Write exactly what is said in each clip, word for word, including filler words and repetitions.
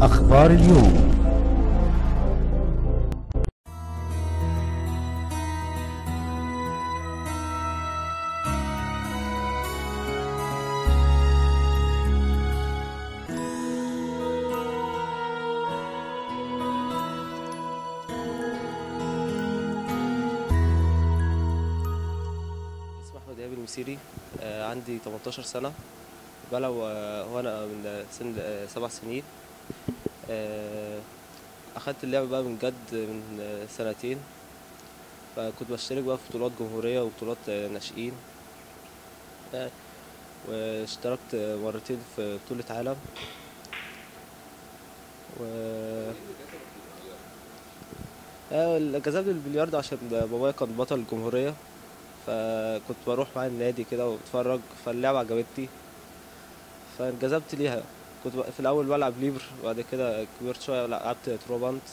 أخبار اليوم. اسمي احمد ايهاب المسيري. آه، عندي تمنتاشر سنه. بلعب آه، وانا من سن آه، سبع سنين. آه، اخدت اللعبه بقى من جد من آه، سنتين. فكنت بشترك بقى في بطولات جمهوريه وبطولات آه، ناشئين. آه، واشتركت آه، مرتين في بطوله عالم. و آه، اللي جذبني البلياردو عشان بابايا كان بطل الجمهوريه. فكنت بروح معاه النادي كده واتفرج، فاللعبه عجبتني فانجذبت ليها. كنت بق- في الاول بلعب ليبر، وبعد كده كبرت شويه لعبت تروبانت.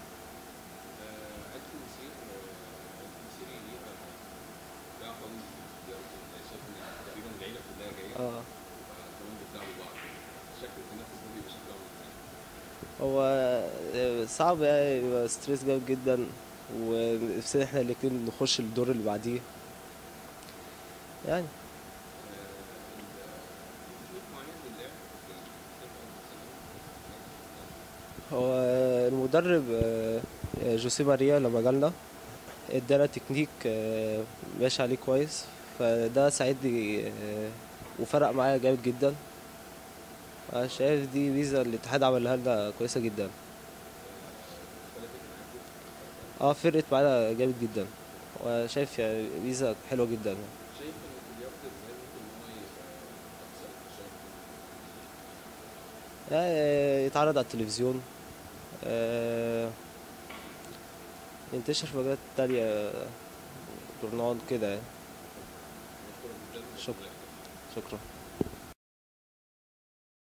عيلة المسير عيلة المسيري ليها ليها قوي في البلياردو، يعني شايف ان تقريبا العيلة كلها جاية اه وكمان بتلعبوا بعض. شكل التنافس ده بيبقى شكله عامل ازاي؟ هو آه، صعب يعني، بيبقى ستريس جامد جدا، ونفسنا احنا الاتنين نخش الدور اللي بعديه يعني. آه، ال- في اسلوب معين للعب يعني بتحبه مثلا او حاجة بتحبها؟ هو المدرب آه، آه، جوسيه ماريا لما جالنا ادانا تكنيك آه، ماشي عليه كويس. فده ساعدني آه، وفرق معايا جامد جدا. انا شايف دي ميزه الاتحاد عملها لنا كويسه جدا. آه، اختلفت معاكوا فرق معاكوا؟ اه فرقت معانا جامد جدا، وشايف يعني ميزه حلوه جدا. شايف ان البلياردو ازاي ممكن ان هو يبقى اكثر انتشار في في مصر؟ يعني يتعرض على التلفزيون، آه، ينتشر في مجالات تانية، جورنال كده يعني. انا بشكرك جدا شكرا. وبالتوفيق. شكرا.